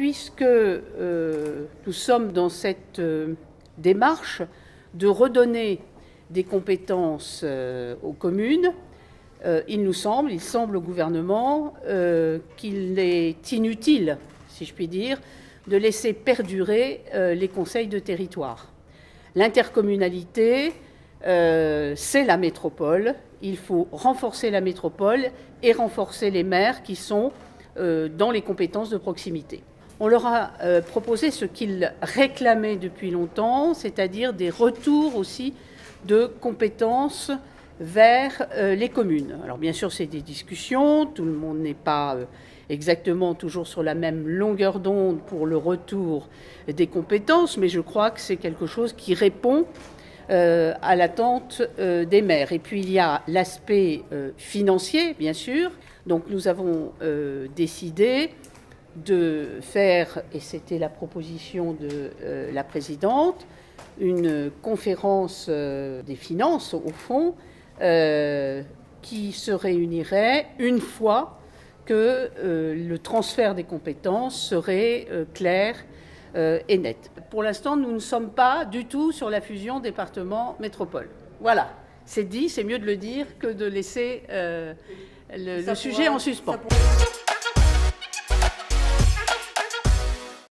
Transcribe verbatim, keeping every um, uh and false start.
puisque euh, nous sommes dans cette euh, démarche de redonner des compétences euh, aux communes, euh, il nous semble, il semble au gouvernement euh, qu'il est inutile, si je puis dire, de laisser perdurer euh, les conseils de territoire. L'intercommunalité, euh, c'est la métropole. Il faut renforcer la métropole et renforcer les maires qui sont euh, dans les compétences de proximité. On leur a euh, proposé ce qu'ils réclamaient depuis longtemps, c'est-à-dire des retours aussi de compétences vers euh, les communes. Alors bien sûr, c'est des discussions, tout le monde n'est pas euh, exactement toujours sur la même longueur d'onde pour le retour des compétences, mais je crois que c'est quelque chose qui répond euh, à l'attente euh, des maires. Et puis il y a l'aspect euh, financier, bien sûr. Donc nous avons euh, décidé de faire, et c'était la proposition de euh, la présidente, une conférence euh, des finances, au fond, euh, qui se réunirait une fois que euh, le transfert des compétences serait euh, clair euh, et net. Pour l'instant, nous ne sommes pas du tout sur la fusion département-métropole. Voilà, c'est dit, c'est mieux de le dire que de laisser euh, le, le sujet en suspens.